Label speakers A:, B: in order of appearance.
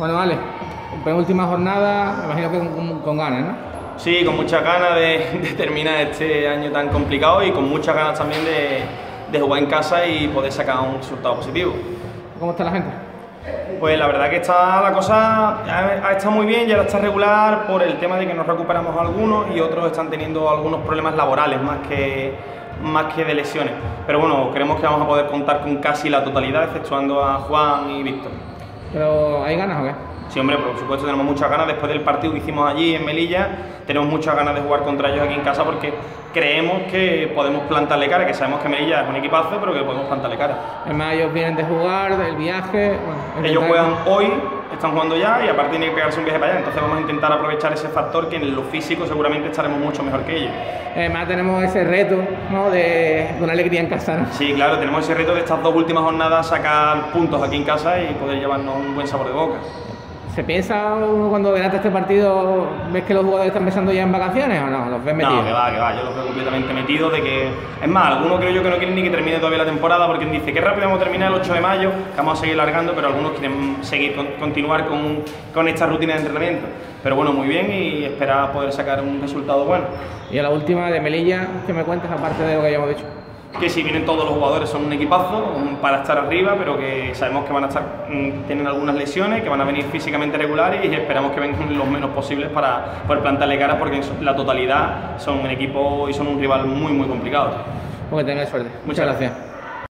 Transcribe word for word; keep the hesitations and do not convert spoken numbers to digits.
A: Bueno, vale. Penúltima jornada, me imagino que con, con, con ganas, ¿no?
B: Sí, con muchas ganas de, de terminar este año tan complicado y con muchas ganas también de, de jugar en casa y poder sacar un resultado positivo.
A: ¿Cómo está la gente?
B: Pues la verdad que está la cosa ha estado muy bien y ahora está regular por el tema de que nos recuperamos algunos y otros están teniendo algunos problemas laborales más que, más que de lesiones. Pero bueno, creemos que vamos a poder contar con casi la totalidad, exceptuando a Juan y Víctor.
A: ¿Pero hay ganas o qué?
B: Sí, hombre, por supuesto tenemos muchas ganas. Después del partido que hicimos allí en Melilla, tenemos muchas ganas de jugar contra ellos aquí en casa porque creemos que podemos plantarle cara, que sabemos que Melilla es un equipazo, pero que podemos plantarle cara.
A: Además, ellos vienen de jugar, del viaje... Bueno,
B: ellos juegan hoy, están jugando ya y aparte tienen que pegarse un viaje para allá, entonces vamos a intentar aprovechar ese factor que en lo físico seguramente estaremos mucho mejor que ellos.
A: Además tenemos ese reto, ¿no?, de, de una alegría en casa, ¿no?
B: Sí, claro, tenemos ese reto de estas dos últimas jornadas sacar puntos aquí en casa y poder llevarnos un buen sabor de boca.
A: ¿Se piensa uno cuando delante este partido, ves que los jugadores están pensando ya en vacaciones o no? ¿Los ves metidos?
B: No, que va, que va, yo los veo completamente metidos de que... Es más, algunos creo yo que no quieren ni que termine todavía la temporada porque dice que rápido vamos a terminar el ocho de mayo, que vamos a seguir largando, pero algunos quieren seguir, con, continuar con, con esta rutina de entrenamiento. Pero bueno, muy bien y espera poder sacar un resultado bueno.
A: Y a la última de Melilla, ¿qué me cuentas aparte de lo que hayamos dicho?
B: Que si vienen todos los jugadores son un equipazo para estar arriba, pero que sabemos que van a estar, tienen algunas lesiones, que van a venir físicamente regulares y esperamos que vengan los menos posibles para poder plantarle cara porque en la totalidad son un equipo y son un rival muy muy complicado.
A: Pues que tengáis suerte. Muchas, Muchas gracias. gracias.